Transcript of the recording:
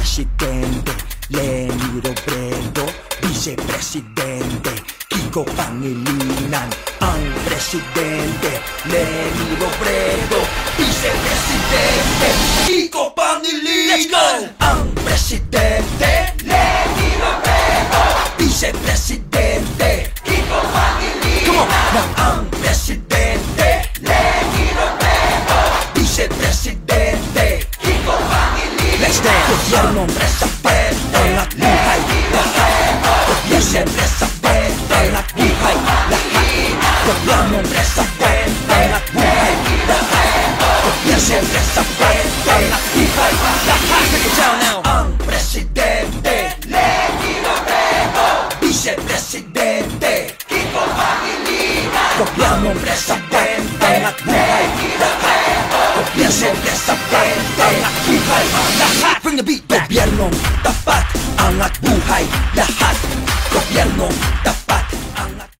Presidente Leni Robredo, Vicepresidente Kiko Pangilinan. Ang Presidente Leni Robredo, Vicepresidente Kiko Pangilinan. Ang Presidente Leni Robredo, Vicepresidente Kiko Pangilinan. Ang Presidente Leni Robredo, Vicepresidente Kiko Pangilinan. Let's dance! Gobyernong resapet, angat buhay lahat. Gobyernong resapet, angat buhay lahat. Gobyernong resapet, angat buhay lahat. Gobyernong resapet, angat buhay lahat. Take it down now! Ang Presidente Leni Robredo, Vicepresidente Kiko Pangilinan. Gobyernong resapet, angat buhay lahat. Gobyernong resapet, angat buhay lahat. Bring the beat back. Gobyernong tapat, angat buhay lahat. Gobyernong